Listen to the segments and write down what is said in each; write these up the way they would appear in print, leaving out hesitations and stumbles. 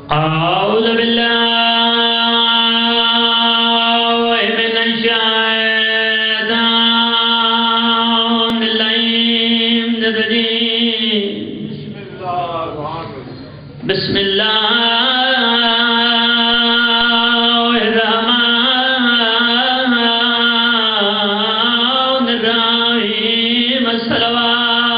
أعوذ بالله من الشيطان اللعين الرجيم بسم الله الرحمن الرحيم الصلوات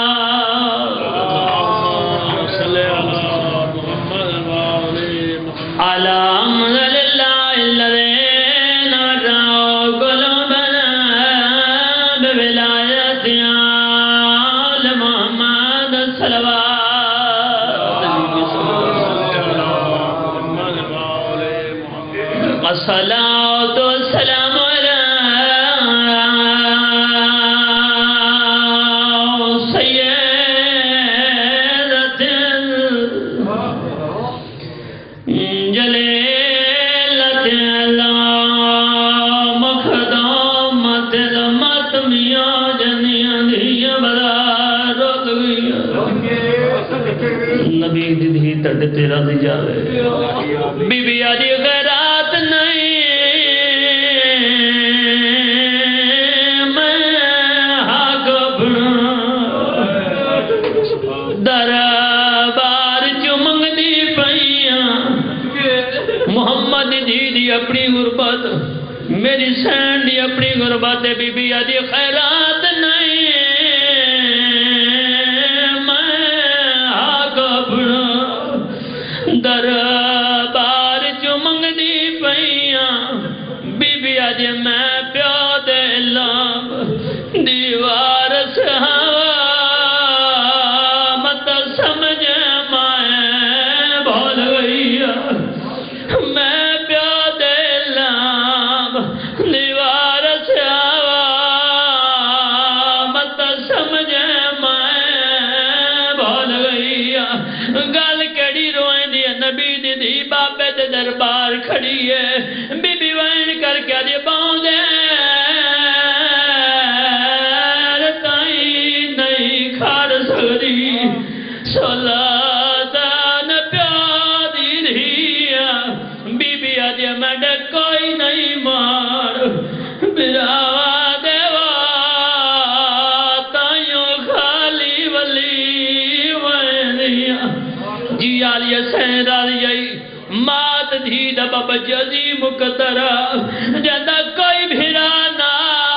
الحمد لله الذي نرى قلوبنا بولاية آل محمد الصلوات الصلاة والسلام على سيدة جليلة مخدومة المطمئة جنية دھیا بدارت گیا نبی دی تڑ تیرا دی جاوے بی بی آجی غیرات نہیں میں حق اپنا دربار چمنگ دی پئیاں محمد جی دی اپنی غربت میری سین دی اپنی غربت بی بی آجی خیرات نہیں میں حق اپنا دربار چمنگ دی پئیاں بی بی آجی میں پیو دے لام دیوار سے ہوا مت سمجھ مائیں بھول گئی میں پیو دے لام دیوار سے ہوا مت سمجھ مائیں بھول گئی گل کیڑی روئیں دی نبی دی دی بابے دے دربار کھڑی ہے بی بی وین کر کے دی باؤں دے تائیں نہیں کھار سکتی سولادان پیادی دھیا بی بی آجے میں ڈے کوئی نہیں مار براوا دیوا تائیوں خالی ولی وینیا جی آلیہ سین آلیہ مات دھی دبا بجزی مقدرہ جدہ کوئی بھیرانا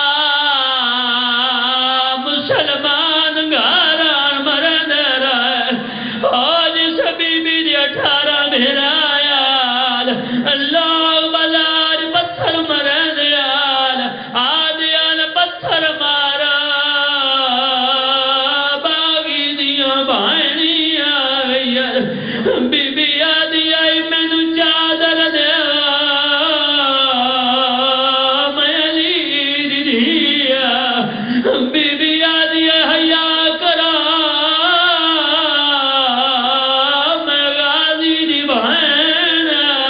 مسلمان گھاران مرد رہے آج سبی بھی دی 18 بھیرایال اللہ بلار پتھر مرد یال آج یال پتھر مارا باغی دیا بھائنی آئی بی بی آدھی آئی میں نو چادر دیا میں علی دی دیا بی بی آدھی حیا کرا میں غازی دی بہن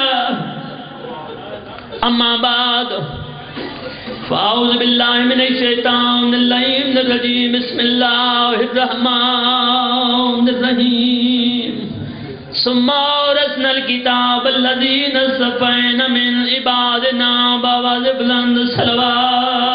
اما بعد فاعوذ باللہ من الشیطان اللعین الرجیم بسم اللہ الرحمن الرحیم ثم اورثنا الكتاب الذين اصطفينا من عبادنا بواز بلند صلوات